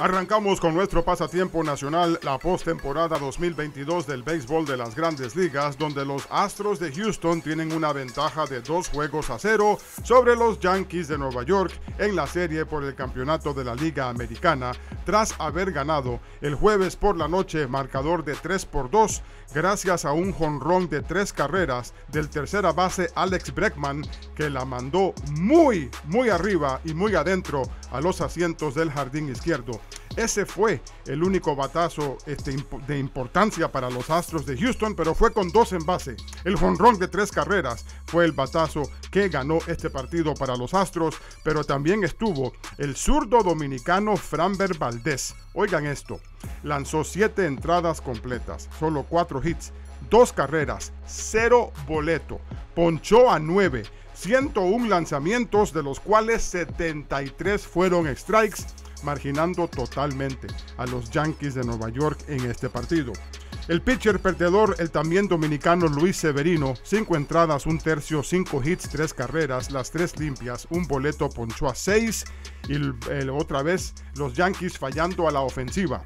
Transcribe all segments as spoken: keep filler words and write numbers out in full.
Arrancamos con nuestro pasatiempo nacional, la postemporada dos mil veintidós del béisbol de las Grandes Ligas, donde los Astros de Houston tienen una ventaja de dos juegos a cero sobre los Yankees de Nueva York en la serie por el campeonato de la Liga Americana, tras haber ganado el jueves por la noche marcador de tres por dos, gracias a un jonrón de tres carreras del tercera base Alex Bregman, que la mandó muy, muy arriba y muy adentro a los asientos del jardín izquierdo. Ese fue el único batazo este, de importancia para los Astros de Houston, pero fue con dos en base. El jonrón de tres carreras fue el batazo que ganó este partido para los Astros, pero también estuvo el zurdo dominicano Framber Valdez. Oigan esto, lanzó siete entradas completas, solo cuatro hits, dos carreras, cero boleto, ponchó a nueve, ciento uno lanzamientos, de los cuales setenta y tres fueron strikes, marginando totalmente a los Yankees de Nueva York en este partido. El pitcher perdedor, el también dominicano Luis Severino, cinco entradas, un tercio, cinco hits, tres carreras, las tres limpias, un boleto, ponchó a seis y el, otra vez los Yankees fallando a la ofensiva.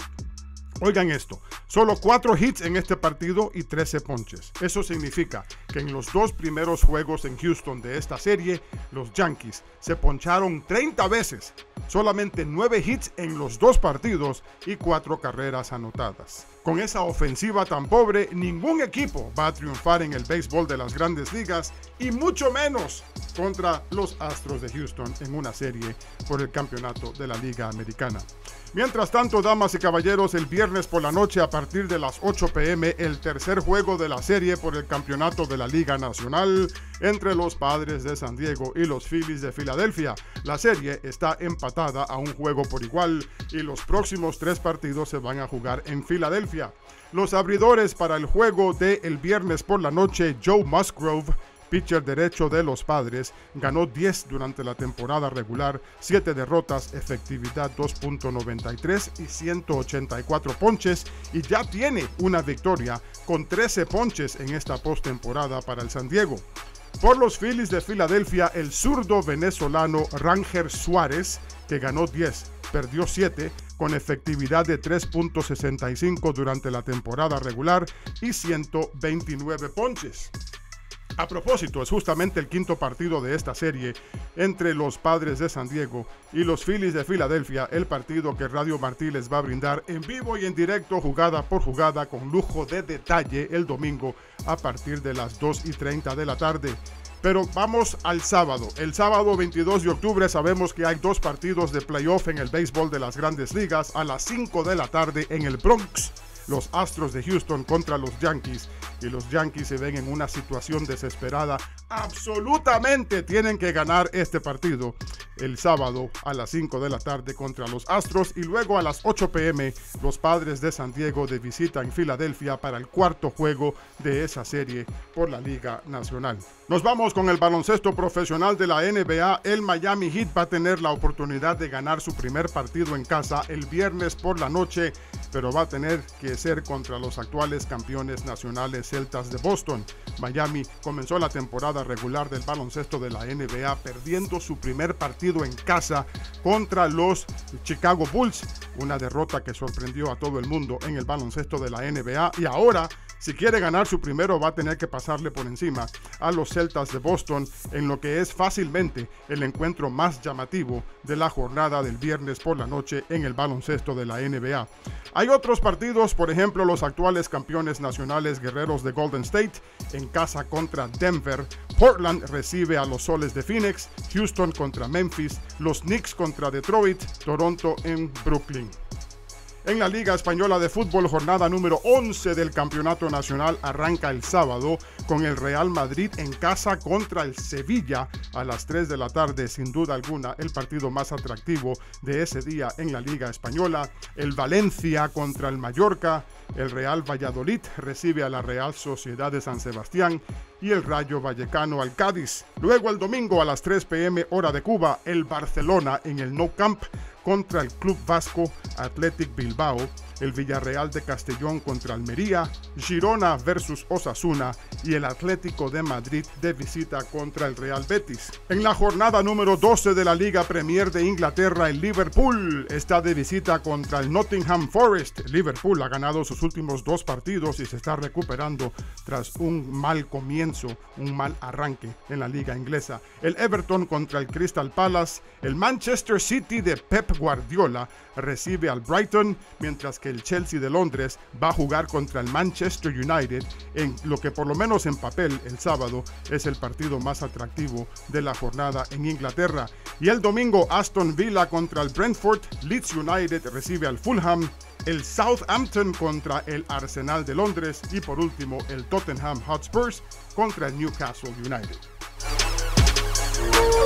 Oigan esto, solo cuatro hits en este partido y trece ponches. Eso significa que en los dos primeros juegos en Houston de esta serie, los Yankees se poncharon treinta veces, solamente nueve hits en los dos partidos y cuatro carreras anotadas. Con esa ofensiva tan pobre, ningún equipo va a triunfar en el béisbol de las Grandes Ligas y mucho menos contra los Astros de Houston en una serie por el campeonato de la Liga Americana. Mientras tanto, damas y caballeros, el viernes por la noche a partir de las ocho p m, el tercer juego de la serie por el campeonato de la Liga Nacional entre los Padres de San Diego y los Phillies de Filadelfia. La serie está empatada a un juego por igual y los próximos tres partidos se van a jugar en Filadelfia. Los abridores para el juego de el viernes por la noche, Joe Musgrove, pitcher derecho de los Padres, ganó diez durante la temporada regular, siete derrotas, efectividad dos punto noventa y tres y ciento ochenta y cuatro ponches, y ya tiene una victoria con trece ponches en esta postemporada para el San Diego. Por los Phillies de Filadelfia, el zurdo venezolano Ranger Suárez, que ganó diez, perdió siete, con efectividad de tres punto sesenta y cinco durante la temporada regular y ciento veintinueve ponches. A propósito, es justamente el quinto partido de esta serie entre los Padres de San Diego y los Phillies de Filadelfia, el partido que Radio Martí les va a brindar en vivo y en directo, jugada por jugada, con lujo de detalle, el domingo a partir de las dos y treinta de la tarde. Pero vamos al sábado. El sábado veintidós de octubre sabemos que hay dos partidos de playoff en el béisbol de las Grandes Ligas a las cinco de la tarde en el Bronx. Los Astros de Houston contra los Yankees, y los Yankees se ven en una situación desesperada. Absolutamente tienen que ganar este partido el sábado a las cinco de la tarde contra los Astros, y luego a las ocho p m los Padres de San Diego de visita en Filadelfia para el cuarto juego de esa serie por la Liga Nacional. Nos vamos con el baloncesto profesional de la N B A. El Miami Heat va a tener la oportunidad de ganar su primer partido en casa el viernes por la noche, pero va a tener que ser contra los actuales campeones nacionales Celtas de Boston. Miami comenzó la temporada regular del baloncesto de la N B A perdiendo su primer partido en casa contra los Chicago Bulls, una derrota que sorprendió a todo el mundo en el baloncesto de la N B A, y ahora, si quiere ganar su primero, va a tener que pasarle por encima a los Celtas de Boston en lo que es fácilmente el encuentro más llamativo de la jornada del viernes por la noche en el baloncesto de la N B A. Hay otros partidos, por ejemplo, los actuales campeones nacionales Guerreros de Golden State en casa contra Denver, Portland recibe a los Soles de Phoenix, Houston contra Memphis, los Knicks contra Detroit, Toronto en Brooklyn. En la Liga Española de Fútbol, jornada número once del Campeonato Nacional arranca el sábado con el Real Madrid en casa contra el Sevilla a las tres de la tarde. Sin duda alguna, el partido más atractivo de ese día en la Liga Española. El Valencia contra el Mallorca, el Real Valladolid recibe a la Real Sociedad de San Sebastián y el Rayo Vallecano al Cádiz. Luego el domingo a las tres p m hora de Cuba, el Barcelona en el Nou Camp contra el Club Vasco Athletic Bilbao. el Villarreal de Castellón contra Almería, Girona versus Osasuna y el Atlético de Madrid de visita contra el Real Betis. En la jornada número doce de la Liga Premier de Inglaterra, el Liverpool está de visita contra el Nottingham Forest. El Liverpool ha ganado sus últimos dos partidos y se está recuperando tras un mal comienzo, un mal arranque en la liga inglesa. El Everton contra el Crystal Palace, el Manchester City de Pep Guardiola recibe al Brighton, mientras que el Chelsea de Londres va a jugar contra el Manchester United en lo que por lo menos en papel el sábado es el partido más atractivo de la jornada en Inglaterra. Y el domingo Aston Villa contra el Brentford, Leeds United recibe al Fulham, el Southampton contra el Arsenal de Londres y por último el Tottenham Hotspurs contra el Newcastle United.